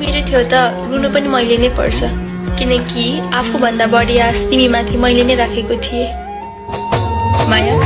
मेरो थियो त रुनु पनि मैले नै पर्छ किनकि आफूभन्दा बढी आश तिमीमाथि मैले नै राखेको थिएँ। माया